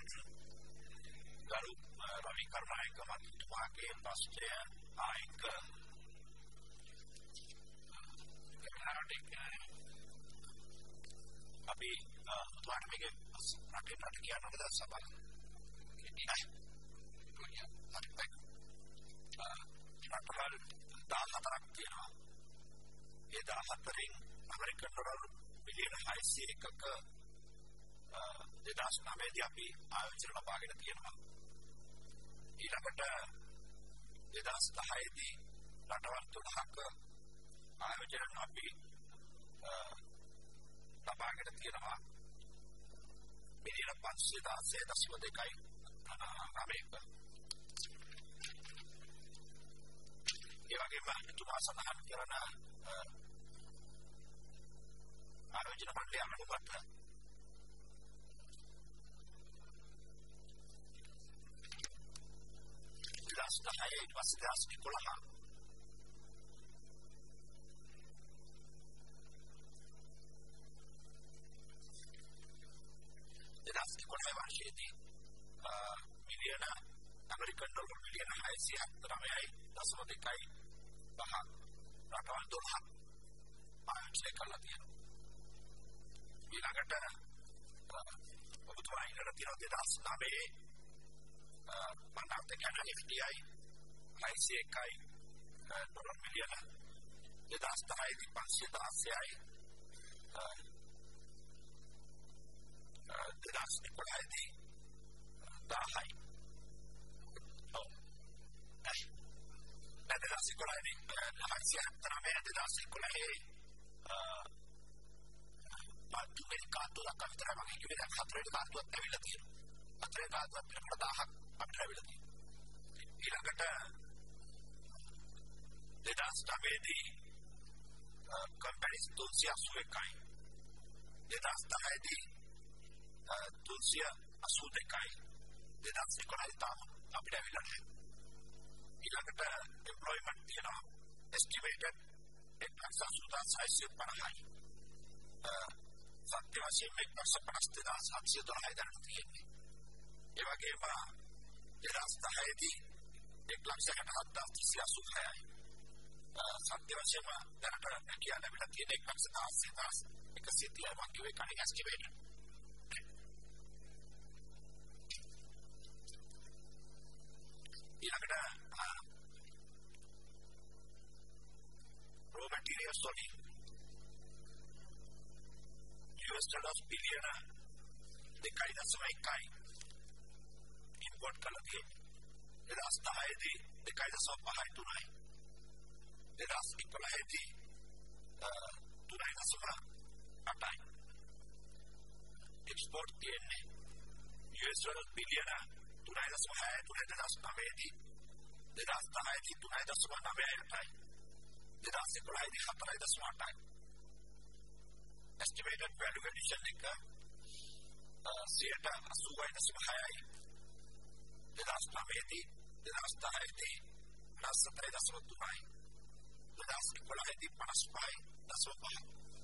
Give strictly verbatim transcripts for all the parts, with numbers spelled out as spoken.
Garu Ravi Karunanayake මහත්මයාගේ ප්‍රශ්නය ආයක අපි තුමාට මේක රටේ රට කියනවද සභාව කෙටියි හරි රටවල් දහහතරක් තියෙනවා ඒ දහහතරෙන් ඇමරිකන් ඩොලර් බිලියන හයසිය එකක දෙදහස් නවයේදී අපි ආයෝජන ලබාගෙන තියෙනවා ඊළඟට දෙදහස් දහයේදී රටවල් තුනක ආයෝජන අපි ලබාගෙන තියෙනවා මිලියන පන්සිය දාසය දශම දෙකයි නවයක ඒ වගේම තුමා සඳහන් කරන ආයෝජන මණ්ඩලය අනුමත දෙදහස් දහය ඊට පස්සේ දෙදහස් එකොළහ දෙදහස් එකොළහ වර්ෂයේදී මිලියන ඇමරිකන් ඩොලර් මිලියන හයසිය හතළිස් දශම දෙකයි පහ රටවල් දොළහක් ආයෝජනය කරලා තියෙනවා ඊළඟට ඔබතුමා ඉන්නට තියෙන දෙදහස් නවයේ මනාප ගැන එෆ් ඩී ආයි හයසිය එකයි ඩොලර් මිලියන දෙදහස් දහයේදී පන්සිය දාසයයි දෙදහස් එකොළහේදී දහයි ඔව් දෙදහස් එකොළහේදී හයසිය හතළිස් දෙදහස් එකොළහේ තුන්වෙනි කාර්තුවක් අතර වගේ කිව්වේ දැන් හතරවෙනි කාර්තුවක් ඇවිල්ලා තියෙනවා හතරවෙනි කාර්තුවක් පිළිබඳ දහයක් අපිට ඇවිල්ලා තියෙනවා ඊළඟට දෙදහස් නවයේදී කම්පැනිස් තුන්සිය අසූ එකයි දෙදහස් දහයේදී තුන්සිය අසූ දෙකයි දෙදහස් එකොළහේ තාම අපිට ඇවිල්ලා නැහැ ඊළඟට එම්ප්ලොයිමන්ට් තියෙනවා එස්ටිමේටඩ් එක්ලක්ෂ අසූදාස් හයසිය පනහයි සත්‍ය වශයෙන්ම එක්ලක්ෂ පනස් දෙදාස් හත්සිය දොළහයි දැනට තියෙන්නේ ඒ වගේම දෙදහස් දහයේදී එක්ලක්ෂ හැටහත් හදාස් තිසිය අසූ හයයි සත්‍ය වශයෙන්ම දැනට කියන්න ලැබිලා තියෙන එක්ලක්ෂ දාසය හදාස් එකසිය තිහයි මම කිව්වේ කලින් එස්ටිමේටඩ් ඊළඟට raw materials වලින් U S dollars බිලියන දෙකයි දශම එකයි ඉම්පෝට් කළා තියෙන්නේ දෙදහස් දහයේදී දෙකයි දශම පහයි තුනයි දෙදහස් එකොළහේදී තුනයි දශම අටයි එක්ස්පෝර්ට් තියෙන්නේ U S dollars බිලියන තුනයි දශම හයයි තුනයි දෙදහස් නවයේදී දෙදහස් දහයේදී තුනයි දශම නවයයි අටයි දෙදහස් එකොළහේදී හතරයි දශම අටයි estimated value addition එක සියයට අසූවයි දශම හයයි දෙදහස් නවයේදී දෙදහස් දහයේදී පනස් හතරයි දශම තුනයි දෙදහස් එකොළහේදී පනස් පහයි දශම පහයි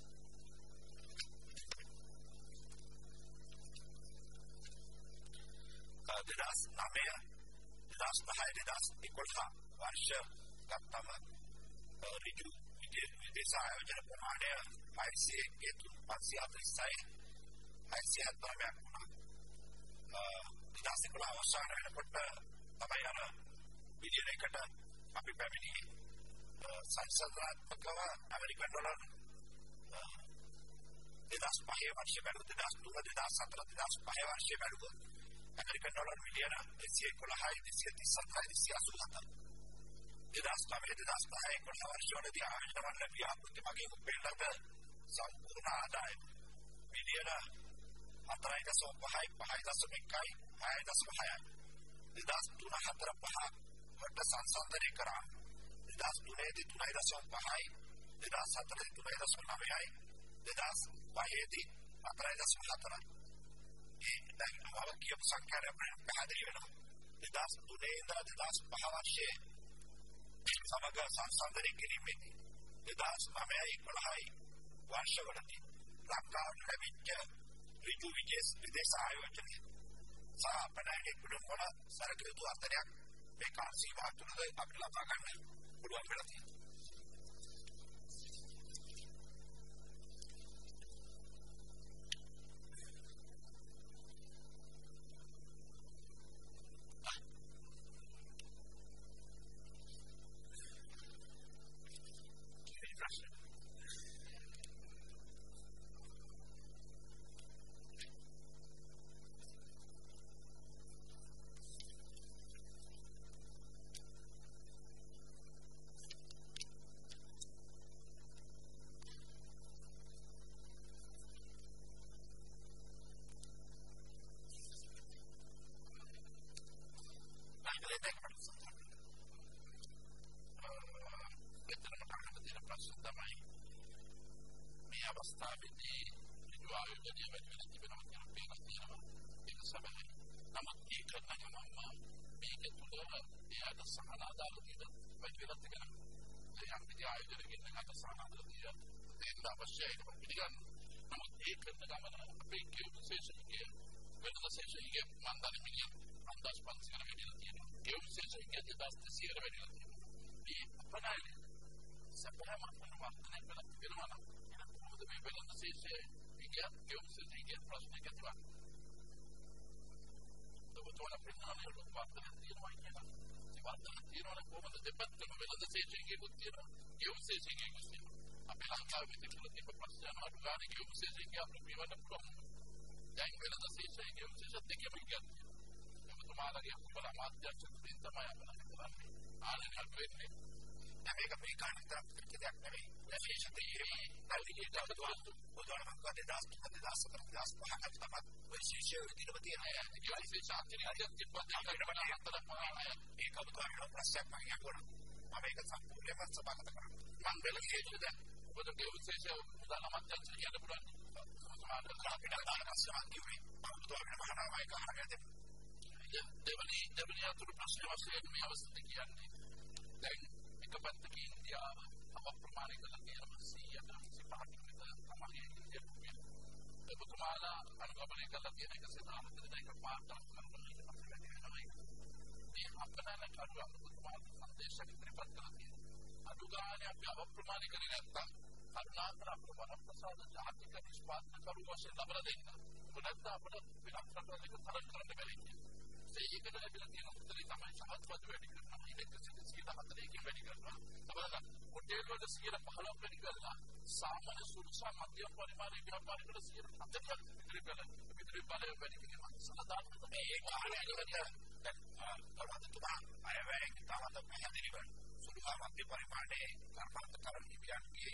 දෙදහස් නවය දෙදහස් දහය දෙදහස් එකොළහ වර්ෂ ගත්තම ඍජු විදේශ ආයෝජන ප්‍රමාණය හයසිය පන්සිය හතළිසයි හයසිය හතළිස් වුණා දෙදහස් එකොළහ අවසාන වෙනකොට තමයි අර බිලියන එකට අපි පැමිණියේ සංසන්දනාත්මකව ඇමරිකන් ඩොලර් දෙදහස් පහේ වර්ෂය බැලුවොත් දෙදහස් තුන දෙදහස් හතර දෙදහස් පහේ වර්ෂය බැලුවොත් ඇමරිකන් ඩොලර් මිලියන දෙසිය එකොළහයි දෙසිය තිස් හතරයි දෙසිය අසූ හතයි දෙදහස් නවය දෙදහස් දහය එකොළහ වර්ෂවලදී ආයෝජන මණ්ඩල ව්‍යාපෘති මගින් උපෙල්ලක සම්පූර්ණ ආදායම මිලියන හතරයි දශම පහයි පහයි දශම එකයි හයයි දශම හයයි දෙදහස් තුන හතර පහ වට සංසන්දනය කරා දෙදහස් තුනේදී තුනයි දශම පහයි දෙදහස් හතරේදී තුනයි දශම නවයයි දෙදහස් පහේදී හතරයි දශම හතරයි ඒ දැන් අපව කියපු සංඛ්‍යාව අපිට පැහැදිලි වෙනවා දෙදහස් තුනේ ඉඳලා දෙදහස් පහ වර්ෂයේ සමග සංසන්දනය කිරීමේදී දෙදහස් නවයයි එකොළහයි වර්ෂවලදී ලංකාවට ලැබිච්ච ඍජු විදේශ ආයෝජනය සහ අපනයනේ කුඩම් වල සරකයුතු අර්ථයක් මේ කාල සීමාව තුළද අපිට ලබා ගන්න පුළුවන් වෙලා තියෙනවා. අවස්ථාවේදී ඍජු ආයෝජනය වැඩි වෙන තිබෙනවා කියන පේනස් තියෙනවා. ඒක සබයි. නමුත් ඒක නගමම මේක තුළ එයාට සහන අදාළතියද වැඩි වෙලා තිබෙනවා. ඒ අපිට ආයෝජනය කරන කට සහන අදාළතිය දෙන්න අවශ්‍යයි කියලා පිළිගන්න. නමුත් ඒක නගමන අපේ කියු විශේෂිකයේ වෙනද විශේෂිකයේ මන්දාන මිලියන් අන්දාස් පන්සියකට වැඩි වෙලා තියෙනවා. කියු විශේෂිකයේ දෙදාස් දෙසීයකට වැඩි වෙලා තියෙනවා. මේ අපනායනේ සබහම වර්තනය කරලා තිබෙනවා නම් මේ වෙනද විශේෂයේ ඉගියත් කියු විශේෂිකයේ ප්‍රශ්නයක් ඇතිවන්නේ. ඔබතුමාලා ප්‍රශ්නවල වර්තනය තියෙනවා කියලා. ඒ වර්තනය තියෙනවා කොහොමද දෙපැත්තම වෙනද විශේෂිකයේ තියෙනවා. කියු විශේෂිකයේ තියෙනවා. අපේ ලංකාවේ තිබුණ තිබ්බ ප්‍රශ්න අඩු ගන්න කියු විශේෂිකයේ අපිට පියවන්න පුළුවන්. දැන් වෙනද විශේෂිකයේ විශේෂත් දෙකම ඉගියත්. ඔබතුමාලාගේ අපේ අමාත්‍යංශයෙන් තමයි අපිට කරන්නේ. ආලෙන් හම්බෙන්නේ. මේක මේ කාණිත දෙයක් නෙවෙයි. විශේෂිතයේ පරිදි තවදුරටත් උදාහරණයක් දෙදාස් දෙදාස් දෙදාස් පහකට තමයි විශේෂ විදිහට තියෙනවා. ඒක විශේෂාන්තරියක් තිබ්බත් ඒක අබුතාවන ප්‍රශ්නයක් මම අහනවා. මම ඒක සම්පූර්ණයෙන්ම සබඳ කරනවා. මම වෙලකේද ඔබට විශේෂ උදාහරණයක් කියන්න පුළුවන්. අපිට දායකයන් කිව්වේ අබුතාවන මහානාමයි කාරණයක් දෙවනි දෙවනි අතුරු ප්‍රශ්න වශයෙන් මේ අවස්ථාවේ කියන්නේ දැන් එක පැත්තක ඉන්දියාව අප්‍රමාණ කරලා තියෙනවා සීයට සිපහක් විතර තමයි ඉන්දියාවේ. ඔබතුමාලා අනුගමනය කරලා තියෙන එක සදාහතර දෙක පාඩම් කරනවා ඊට පස්සේ වැඩි වෙනවා. මේ අපනන කරුවා ඔබතුමාලා සංදේශයක් ඉදිරිපත් කරලා තියෙනවා. අනුගාමනය අපි අප්‍රමාණ කරේ නැත්තම් කරුණාකර අප්‍රමාණ ප්‍රසාද ජාතික නිෂ්පාදන කරුවා වශයෙන් ලබා දෙන්න. ඔබ නැත්නම් අපිට වෙනත් රටවලක තරම් කරන්න බැරි. ඒකට ලැබිලා තියෙන උත්තරේ තමයි සමත්වද වැඩි කරනවා ඉලෙක්ට්‍රිසිටි සියයට හතරකින් වැඩි කරනවා. අපලන හොටෙල් වල සියයට පහළොව වැඩි කරලා සාමාන්‍ය සුදුසු මධ්‍යම පරිමාණයේ ව්‍යාපාරිකවල සියයට හතර විතර කරලා විතර බලය වැඩි කිරීම සලදාන මේ ඒ කාර්යයකට දැන් කරවතුමා අයවැයෙන් තාමත් පැහැදිලිව සුදුසු මධ්‍ය පරිමාණයේ කර්මාන්ත කරන විද්‍යාන්ගේ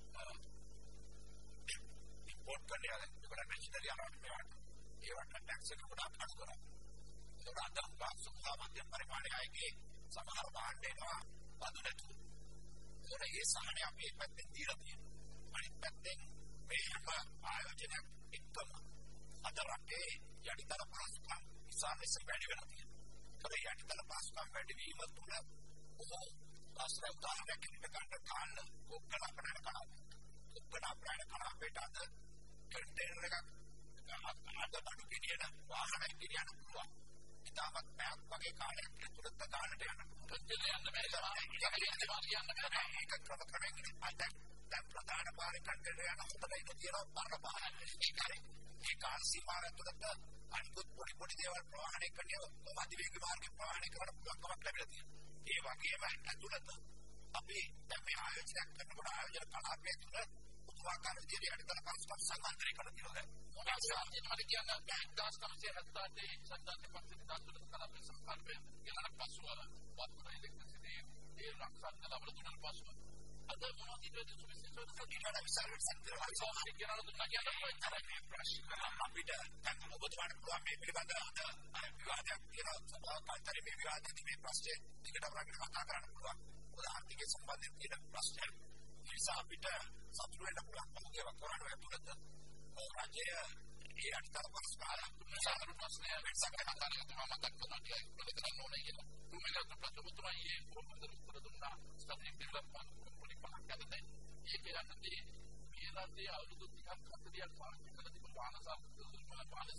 ඉම්පෝට් කරන යන මෙෂිනරි අරන් මේවට ඒවට ටැක්ස් එක ගොඩක් අඩු කරනවා. අදම් පාසු සාමාන්‍ය පරිමාණයගේ සමහර භාණ්ඩේනවා බදු නැතු. ඒකට ඒ සාහනය අපි පැත්තෙන් දීලා තියෙනවා. අනිත් පැත්තෙන් මේ හැම ආයෝජනයක් එක්කම අද රටේ යටිතල පහසුකම් ඉස්සාවෙස වැඩි වෙලා තියෙනවා. ඒ යටිතල පහසුකම් වැඩි වීම තුළ ඔහු ආශ්‍රය උදාහරණයක් ගන්න කාල ඔක්කන අපරණ කලාව. ඔක්කන අපරණ කලාවේට අද කන්ටේනර් එකක් අද බඩු ගෙනියන වාහනයක් ගෙනියන්න පුළුවන්. ඉතාමත් පැයක් වගේ කාලයක් ඇතුළත දාන්නට යන පුදුල යන්න බැරි තමයි යන්න බැහැ. ඒක ක්‍රම ක්‍රමයෙන් ඉපැද්ද දැන් ප්‍රධාන පාරේ කන්ටේනර් යන හොතලයිද තියෙනවා පරණ පාරේ. ඒකයි ඒ කාල සීමාව ඇතුළත අනිකුත් පොඩි පොඩි දේවල් ප්‍රවාහණය කරන අධිවේග මාර්ග ප්‍රවාහණය කරන පුළුවන්කමක් ලැබිලා තියෙනවා. ඒ වගේම ඇතුළත අපි දැන් මේ ආයෝජනයක් කරනකොට ආයෝජන කලාපයේ තුළ උත්සාහකාර විදියට යටිතල පරිස්කාර සංගන්තරය කරන දිනවල ඔයාලා කියන දහස් නවසිය හතළිස් සම්දාන පක්ෂේ දාතුන කලාපේ සංකල්පය කියලා පසුව වත්පත් ඉලෙක්ට්‍රිසිටි ඒ රක්ෂණ ලබන තුනල් පසුව අද මොනවද ඉතින් සුවිශේෂ සතියකට විසාර සම්තරවල් සෝහි කියලා දුන්නා කියලා මේ ප්‍රශ්න අපිට දැන් ඔබතුමාට පුළුවන් මේ පිළිබඳව අද විවාදයක් කියලා සභාවකාන්තරේ මේ විවාදයේ මේ ප්‍රශ්නේ ටිකට අපරාගෙන කතා කරන්න පුළුවන්. උදාහරණයක් සම්බන්ධයෙන් තියෙන ප්‍රශ්නයක්. ඒ නිසා අපිට සතුටු වෙන්න පුළුවන් මොකද කරන්නේ ඇතුළත රජය ඒ අනිතර පස්කාර සාමාන්‍ය ප්‍රශ්නය වෙනසක් හතරකට මම මතක් කරනවා කියලා කරන්න ඕනේ කියලා. තුමෙලට ප්‍රතිඋත්තර ඊයේ කොහොමද උත්තර දුන්නා ස්ටඩි ඩෙවලොප්මන්ට් කම්පැනි පහක් අතේ. ඒක යන්නේ මේලාදී අවුරුදු ටිකක් හතළිස් පාරක් කරලා තිබුණ පානසාර පානසාර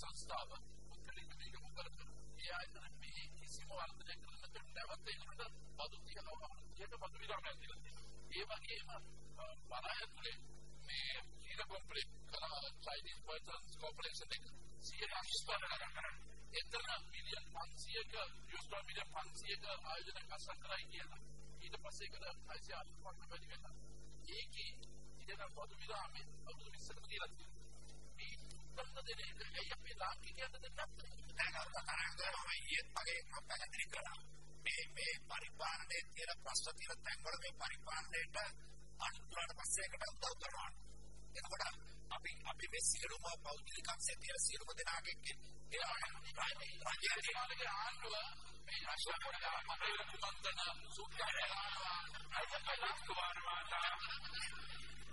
සංස්ථාව මුලින්ම මේක මොකද ඒ ආයතන මේ කිසිම වර්ධනයක් කරන්න නැවත ඒකට බදු තියනවා අපිට බදු විරාමයක් කියලා තියෙනවා. ඒ වගේම පරායතුලේ මේ කීර කොම්ප්ලෙක්ස් කරා චයිනීස් පර්සන්ස් කෝපරේෂන් එක සියයට අස්පන කරා. එතන මිලියන් පන්සියයක යුස් ඩොලර් මිලියන් පන්සියයක ආයෝජන කසක් කරයි කියලා. ඊට පස්සේ ඒකට හයසිය අටක වැඩි වෙනවා. ඒකේ ඉතින් බදු විරාමයේ බදු විස්සකට කියලා තියෙනවා. මේ උත්තර දෙන එක ඇයි අපේ ලාංකිකයන්ට දෙන්නත් දැන් අර තරංගම ඊයේ වගේ මම පැහැදිලි කළා. මේ මේ පරිපාලනයේ තියෙන ප්‍රශ්න තියෙන තැන්වල මේ පරිපාලනයට අනුතරට පස්සේ එකට උදව් කරනවා. එතකොට අපි අපි මේ සියලුම පෞද්ගලිකත්වයේ තියෙන සියලුම දෙනාගේ ඒ රාජ්‍යයේ ආණ්ඩුව මේ අශෝකලා මතේ කුමන්තන සුඛාරා අයිතිකම් කුමාර මාතා